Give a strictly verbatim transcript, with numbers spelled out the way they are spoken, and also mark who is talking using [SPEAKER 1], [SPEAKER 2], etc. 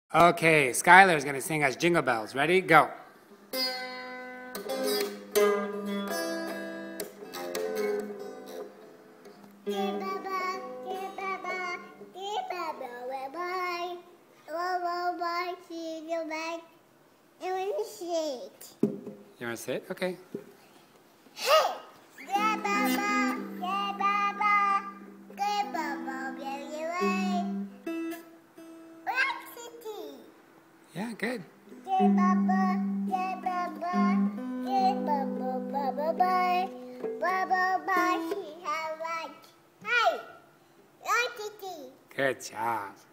[SPEAKER 1] Okay, Skylar's gonna sing us Jingle Bells. Ready? Go. You wanna say it? Okay. Yeah, good. Good job.